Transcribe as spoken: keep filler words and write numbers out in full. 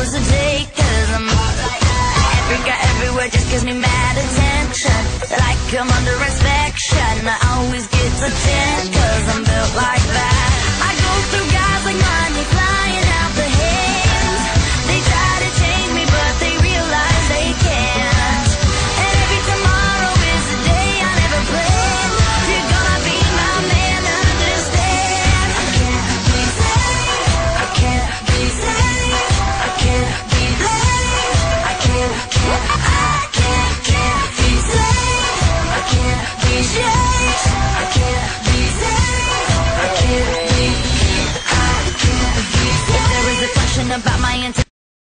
hours a day, cause I'm hot like that. Every guy everywhere just gives me mad attention, like I'm under inspection. I always get to ten, cause I'm built like that.